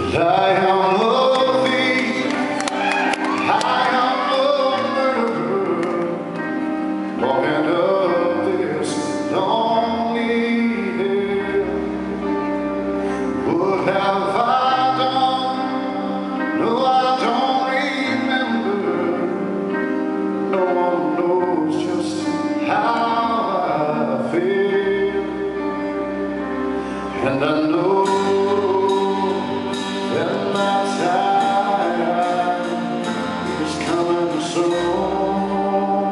I am the thief, I am the murderer, walking up this lonely hill. What have I done? No, I don't remember. No one knows just how I feel, and I know that my time is coming soon.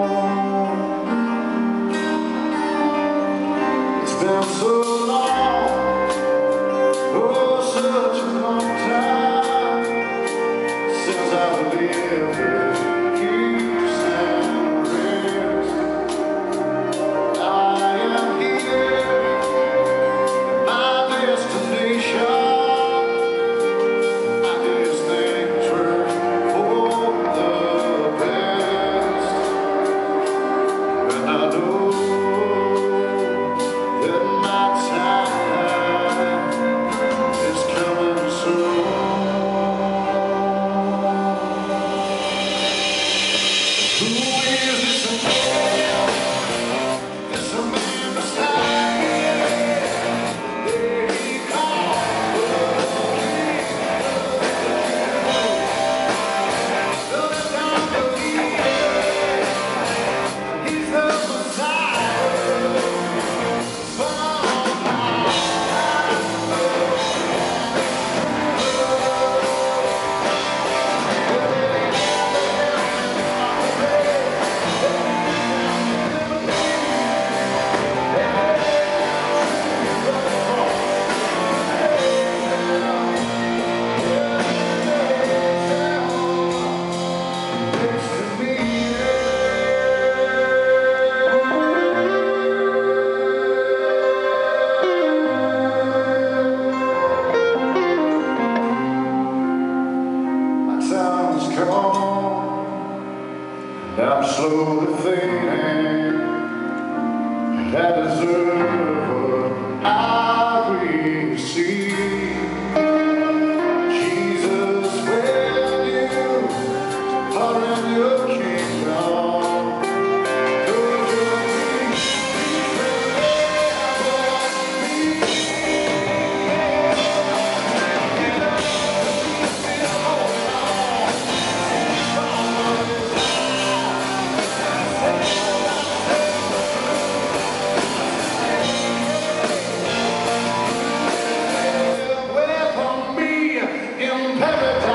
It's been so long, oh such a long time, since I've lived with peace and rest. I am here, my destination. I'm slowly fading, and I deserve what I receive. Jesus, when you are in your kingdom, could you paradise?